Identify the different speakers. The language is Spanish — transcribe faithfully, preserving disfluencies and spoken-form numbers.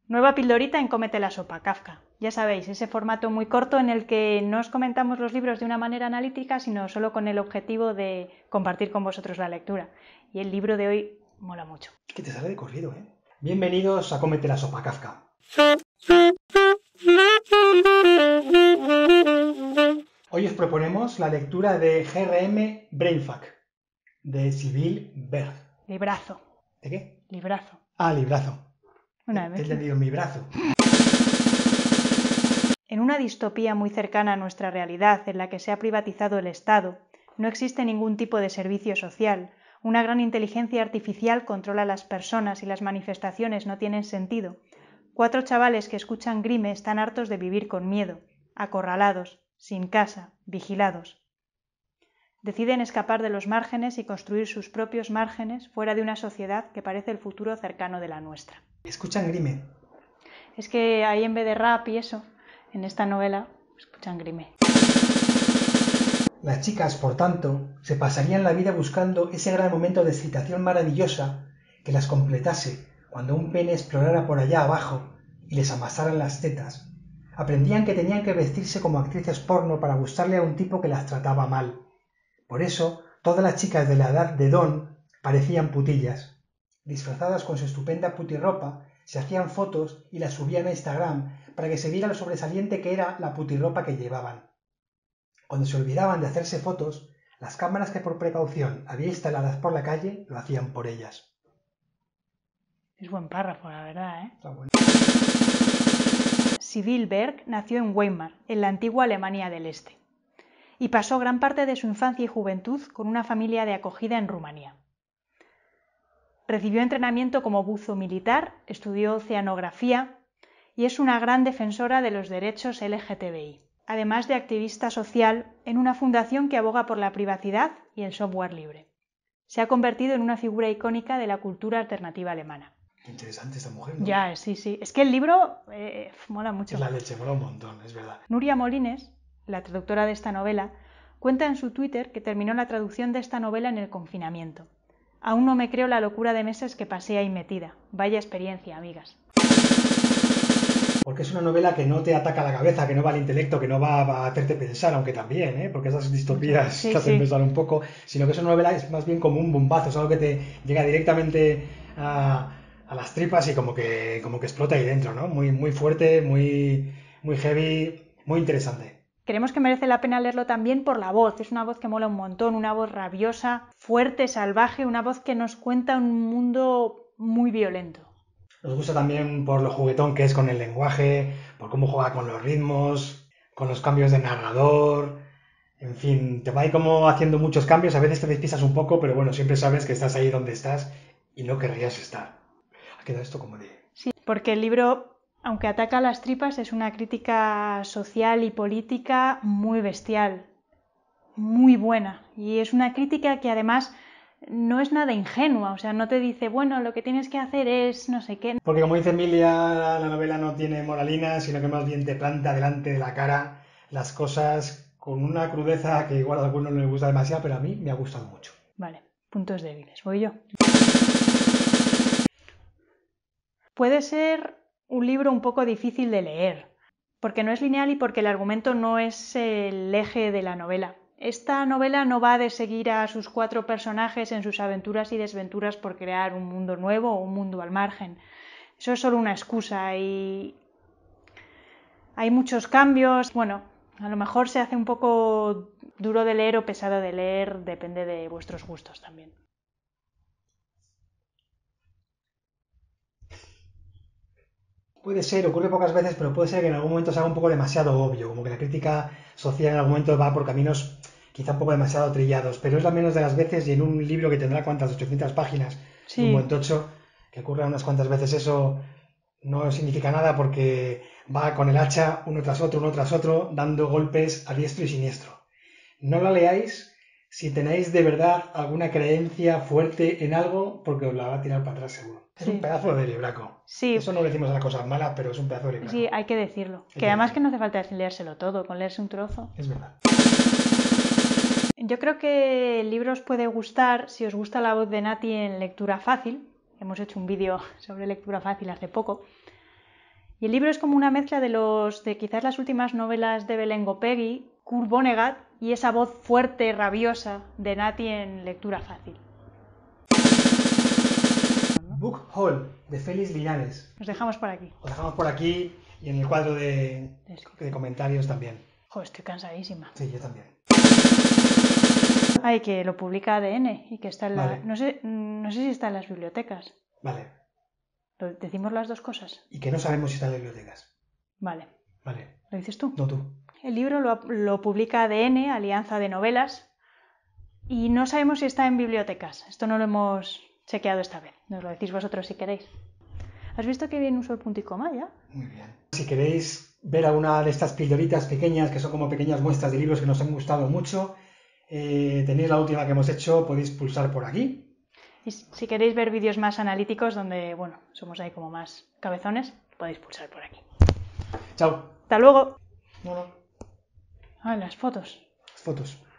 Speaker 1: Nueva pildorita en Cómete la sopa, Kafka. Ya sabéis, ese formato muy corto en el que no os comentamos los libros de una manera analítica, sino solo con el objetivo de compartir con vosotros la lectura. Y el libro de hoy mola mucho.
Speaker 2: Es que te sale de corrido, ¿eh? Bienvenidos a Cómete la sopa, Kafka. Hoy os proponemos la lectura de G R M Brainfuck, de Sybil Berg.
Speaker 1: Librazo.
Speaker 2: ¿De qué?
Speaker 1: Librazo.
Speaker 2: Ah, librazo.
Speaker 1: Una
Speaker 2: Te
Speaker 1: vez.
Speaker 2: he entendido mi brazo.
Speaker 1: En una distopía muy cercana a nuestra realidad, en la que se ha privatizado el Estado, no existe ningún tipo de servicio social, una gran inteligencia artificial controla a las personas y las manifestaciones no tienen sentido. Cuatro chavales que escuchan grime están hartos de vivir con miedo, acorralados, sin casa, vigilados. Deciden escapar de los márgenes y construir sus propios márgenes fuera de una sociedad que parece el futuro cercano de la nuestra.
Speaker 2: Escuchan grime.
Speaker 1: Es que ahí en vez de rap y eso, en esta novela escuchan grime.
Speaker 2: Las chicas, por tanto, se pasarían la vida buscando ese gran momento de excitación maravillosa que las completase cuando un pene explorara por allá abajo y les amasara las tetas. Aprendían que tenían que vestirse como actrices porno para gustarle a un tipo que las trataba mal. Por eso, todas las chicas de la edad de Don parecían putillas. Disfrazadas con su estupenda putirropa, se hacían fotos y las subían a Instagram para que se viera lo sobresaliente que era la putirropa que llevaban. Cuando se olvidaban de hacerse fotos, las cámaras que por precaución había instaladas por la calle lo hacían por ellas.
Speaker 1: Es buen párrafo, la verdad, ¿eh?
Speaker 2: Está bueno.
Speaker 1: Sybil Berg nació en Weimar, en la antigua Alemania del Este, y pasó gran parte de su infancia y juventud con una familia de acogida en Rumanía. Recibió entrenamiento como buzo militar, estudió oceanografía y es una gran defensora de los derechos L G T B I, además de activista social en una fundación que aboga por la privacidad y el software libre. Se ha convertido en una figura icónica de la cultura alternativa alemana.
Speaker 2: Interesante esta mujer, ¿no?
Speaker 1: Ya, sí, sí. Es que el libro eh, mola mucho.
Speaker 2: Es la leche, mola un montón, es verdad.
Speaker 1: Nuria Molines, la traductora de esta novela, cuenta en su Twitter que terminó la traducción de esta novela en el confinamiento. Aún no me creo la locura de meses que pasé ahí metida. Vaya experiencia, amigas.
Speaker 2: Porque es una novela que no te ataca la cabeza, que no va al intelecto, que no va a hacerte pensar, aunque también, ¿eh? Porque esas distopías
Speaker 1: Sí,
Speaker 2: te hacen
Speaker 1: sí.
Speaker 2: pensar un poco, sino que es una novela es más bien como un bombazo, es algo que te llega directamente a, a las tripas y como que, como que explota ahí dentro, ¿no? Muy, muy fuerte, muy, muy heavy, muy interesante.
Speaker 1: Creemos que merece la pena leerlo también por la voz. Es una voz que mola un montón, una voz rabiosa, fuerte, salvaje, una voz que nos cuenta un mundo muy violento.
Speaker 2: Nos gusta también por lo juguetón que es con el lenguaje, por cómo juega con los ritmos, con los cambios de narrador. En fin, te va ahí como haciendo muchos cambios, a veces te despistas un poco, pero bueno, siempre sabes que estás ahí donde estás y no querrías estar. Ha quedado esto como de...
Speaker 1: Sí, porque el libro, aunque ataca las tripas, es una crítica social y política muy bestial, muy buena. Y es una crítica que además no es nada ingenua, o sea, no te dice, bueno, lo que tienes que hacer es no sé qué.
Speaker 2: Porque como dice Emilia, la novela no tiene moralina, sino que más bien te planta delante de la cara las cosas con una crudeza que igual a algunos no les gusta demasiado, pero a mí me ha gustado mucho.
Speaker 1: Vale, puntos débiles, voy yo. Puede ser un libro un poco difícil de leer, porque no es lineal y porque el argumento no es el eje de la novela. Esta novela no va de seguir a sus cuatro personajes en sus aventuras y desventuras por crear un mundo nuevo o un mundo al margen. Eso es solo una excusa y hay muchos cambios. Bueno, a lo mejor se hace un poco duro de leer o pesado de leer, depende de vuestros gustos también.
Speaker 2: Puede ser, ocurre pocas veces, pero puede ser que en algún momento se haga un poco demasiado obvio, como que la crítica social en algún momento va por caminos quizá un poco demasiado trillados, pero es la menos de las veces y en un libro que tendrá cuántas, ochocientas páginas,
Speaker 1: Sí.
Speaker 2: un buen tocho, que ocurra unas cuantas veces eso no significa nada porque va con el hacha uno tras otro, uno tras otro, dando golpes a diestro y siniestro. No la leáis si tenéis de verdad alguna creencia fuerte en algo, porque os la va a tirar para atrás seguro. Es
Speaker 1: Sí.
Speaker 2: un pedazo de libraco.
Speaker 1: Sí.
Speaker 2: Eso no lo decimos a las cosas malas, pero es un pedazo de libraco.
Speaker 1: Sí, hay que decirlo.
Speaker 2: Hay
Speaker 1: Que
Speaker 2: que
Speaker 1: además
Speaker 2: decirlo.
Speaker 1: que no hace falta leérselo todo, con leerse un trozo.
Speaker 2: Es verdad.
Speaker 1: Yo creo que el libro os puede gustar si os gusta la voz de Nati en lectura fácil. Hemos hecho un vídeo sobre lectura fácil hace poco. Y el libro es como una mezcla de los de quizás las últimas novelas de Belén Gopegui, Kurt Vonnegut y esa voz fuerte, rabiosa de Nati en lectura fácil.
Speaker 2: Book Haul, de Félix Linares.
Speaker 1: Nos dejamos por aquí.
Speaker 2: Lo dejamos por aquí y en el cuadro de, de comentarios también.
Speaker 1: Joder, estoy cansadísima.
Speaker 2: Sí, yo también.
Speaker 1: Ay, que lo publica A D N y que está en la...
Speaker 2: Vale.
Speaker 1: No sé, no sé si está en las bibliotecas.
Speaker 2: Vale.
Speaker 1: ¿Lo- ¿Decimos las dos cosas?
Speaker 2: Y que no sabemos si está en las bibliotecas.
Speaker 1: Vale.
Speaker 2: Vale.
Speaker 1: ¿Lo dices tú?
Speaker 2: No tú.
Speaker 1: El libro lo, lo publica A D N, Alianza de Novelas, y no sabemos si está en bibliotecas. Esto no lo hemos chequeado esta vez. Nos lo decís vosotros si queréis. ¿Has visto que bien uso el punto y coma ya?
Speaker 2: Muy bien. Si queréis ver alguna de estas pildoritas pequeñas, que son como pequeñas muestras de libros que nos han gustado mucho, eh, tenéis la última que hemos hecho, podéis pulsar por aquí.
Speaker 1: Y si queréis ver vídeos más analíticos, donde, bueno, somos ahí como más cabezones, podéis pulsar por aquí.
Speaker 2: Chao.
Speaker 1: ¡Hasta luego!
Speaker 2: No, no.
Speaker 1: Ah, las fotos.
Speaker 2: Fotos.